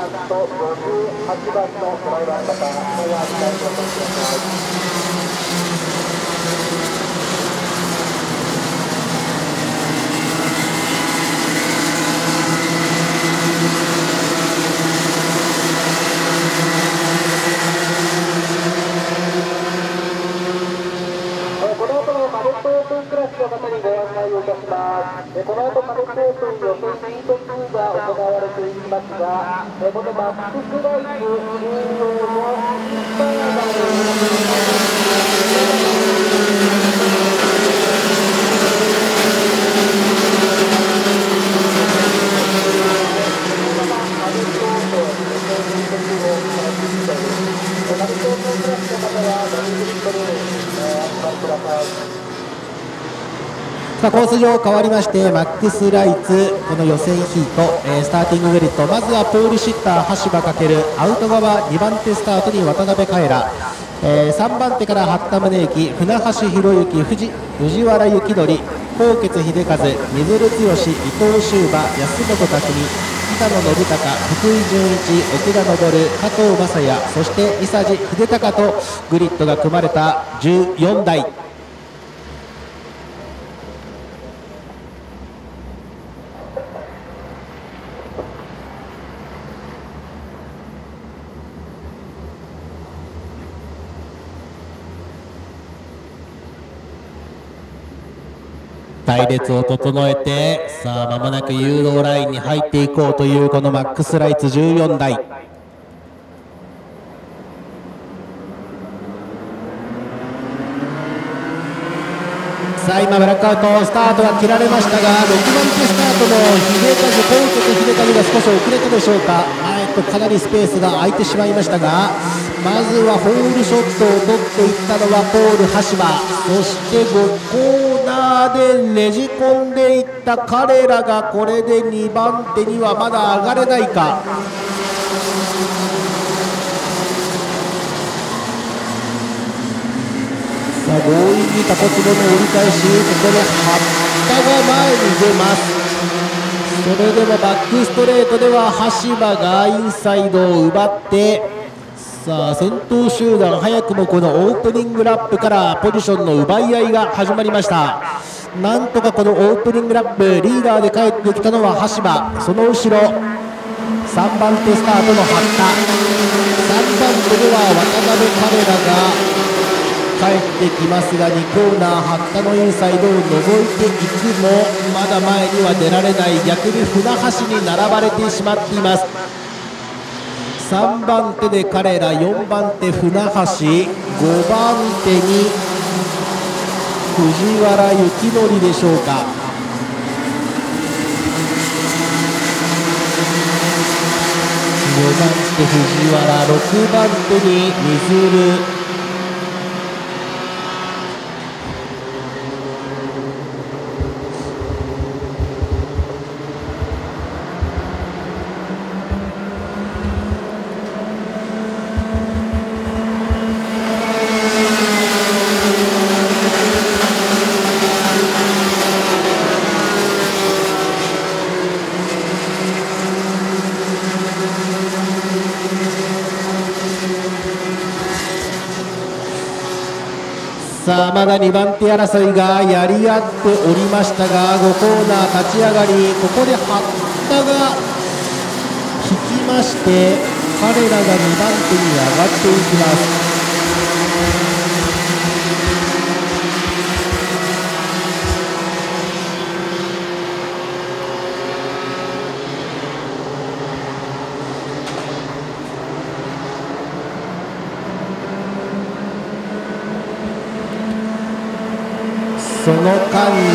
と58番のドライバーの方、おやりたいと思ってください。この後のカデットオープンクラスの方にご案内をいたします。この後カデットオープン予選ヒート2が行われていきますが、このマックスライフ中央のインスパイアがさあコース上変わりましてマックスライツこの予選ヒート、スターティンググリッドまずはポールシッター橋場翔アウト側2番手スタートに渡辺カエラ、3番手から八田宗之船橋宏之藤原幸則高傑秀和水鶴剛伊藤修馬安本拓実板野信孝福井純一奥田昇加藤雅也そして伊佐治秀隆とグリッドが組まれた14台。隊列を整えてさあ間もなく誘導ラインに入っていこうというこのマックスライツ14台。さあ今ブラックアウトスタートが切られましたが6番手スタートの高傑秀和が少し遅れたでしょうか。かなりスペースが空いてしまいましたがまずはホールショットを取っていったのはポール橋場そして5コーナーでねじ込んでいった彼らがこれで2番手にはまだ上がれないか。さあ強引にタコツボの折り返しここで八田が前に出ます。それでもバックストレートでは橋場がインサイドを奪ってさあ先頭集団早くもこのオープニングラップからポジションの奪い合いが始まりました。なんとかこのオープニングラップリーダーで帰ってきたのは橋場その後ろ3番手スタートの八田3番手では渡辺彼らが帰ってきますが2コーナー八田のインサイドを覗いていくもまだ前には出られない逆に船橋に並ばれてしまっています。3番手で彼ら4番手船橋5番手に藤原幸則でしょうか。5番手藤原6番手に水鶴さあまだ2番手争いがやり合っておりましたが5コーナー立ち上がりここで八田が引きまして彼らが2番手に上がっていきます。その間に少しトップ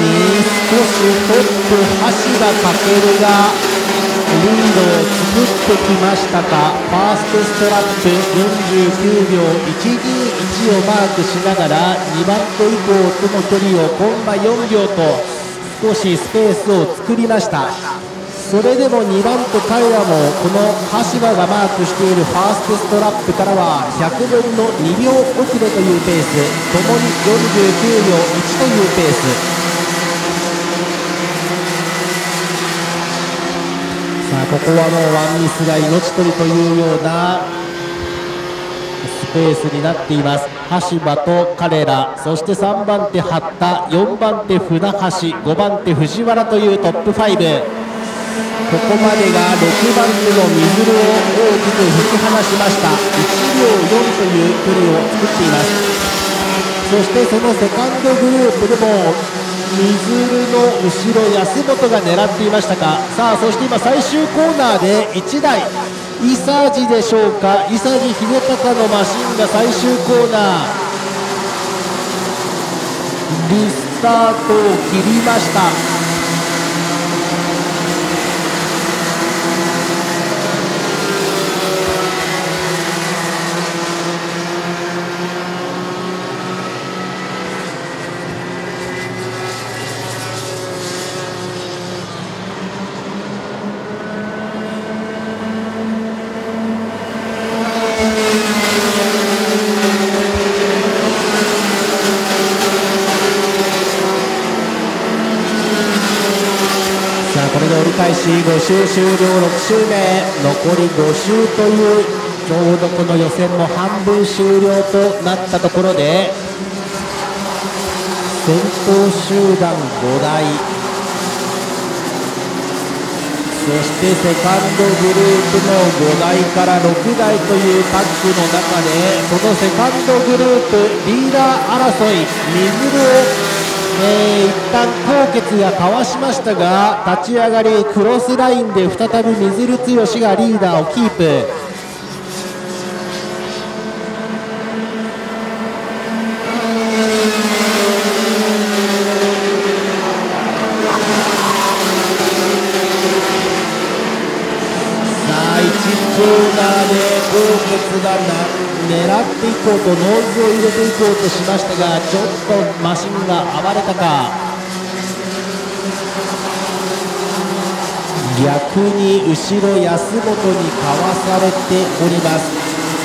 橋場翔がリードを作ってきましたか。ファーストストラップ49秒121をマークしながら2番手以降との距離をコンマ4秒と少しスペースを作りました。それでも2番手彼らもこの橋場がマークしているファーストストラップからは100分の2秒遅れというペースともに49秒1というペース。さあここはもうワンミスが命取りというようなスペースになっています。橋場と彼ら、そして3番手八田、4番手船橋、5番手藤原というトップ5。ここまでが6番手の水ルを大きく引き離しました。1秒4という距離を作っています。そしてそのセカンドグループでも水ルの後ろ安本が狙っていましたか。さあそして今最終コーナーで1台伊佐治でしょうか、伊佐治秀隆のマシンが最終コーナーリスタートを切りました。これで折り返し5周終了、6周目残り5周というちょうどこの予選も半分終了となったところで先頭集団5台、そしてセカンドグループの5台から6台というタッグの中でそのセカンドグループリーダー争い水ルを一旦高血がかわしましたが立ち上がりクロスラインで再び水ル剛がリーダーをキープ。さあ1コーナーで高血が狙っていこうとノーズを入れていこうとしましたがちょっとマシンが暴れたか。逆に後ろ安本にかわされております。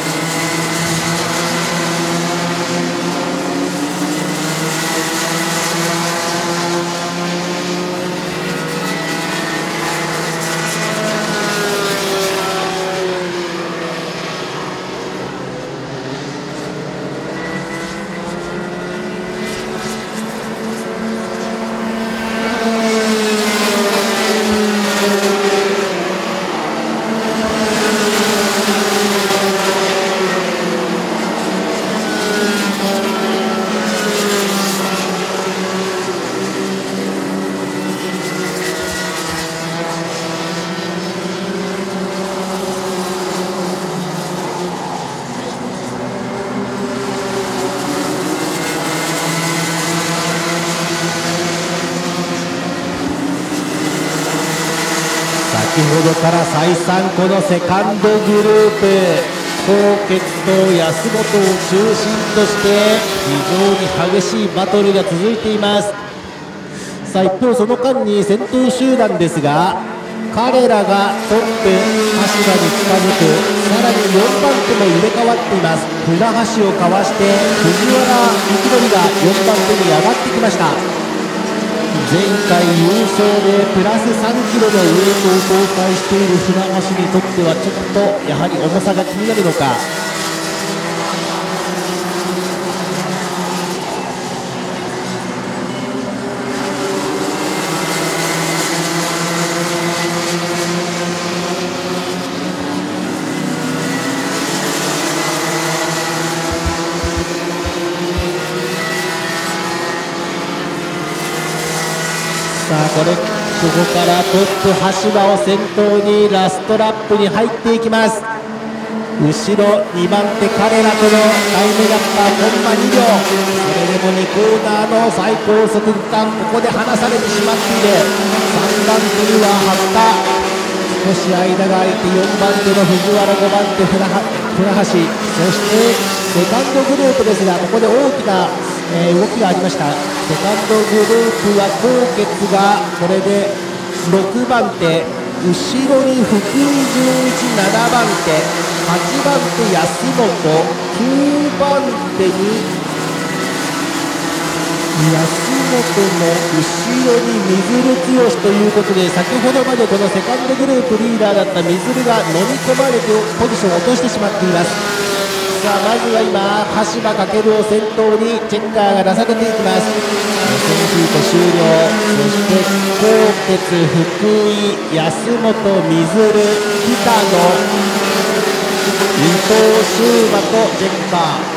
先ほどから再三このセカンドグループ高血と安本を中心として非常に激しいバトルが続いています。さあ一方その間に先頭集団ですが彼らがトップ橋場に近づく、さらに4番手も入れ替わっています。船橋をかわして藤原幸則が4番手に上がってきました。前回優勝でプラス3キロのウエイトを搭載している船橋にとってはちょっとやはり重さが気になるのか。さあここからトップ橋場を先頭にラストラップに入っていきます。後ろ2番手彼らとのタイムラッパーコンマ2秒、それでも2コーナーの最高速区間ここで離されてしまっている。3番手には八田、少し間が空いて4番手の藤原、5番手船橋、そしてセカンドグループですがここで大きな動きがありました。セカンドグループは高血がこれで6番手、後ろに福井純一7番手、8番手安本、9番手に安本の後ろに水る剛ということで、先ほどまでこのセカンドグループリーダーだった水るが飲み込まれてポジションを落としてしまっています。さあまずは今羽柴翔を先頭にチェッカーが出されていきます。1000フィート終了。そして高鉄、福井、安本、水る、北野、伊藤修馬とチェッカー。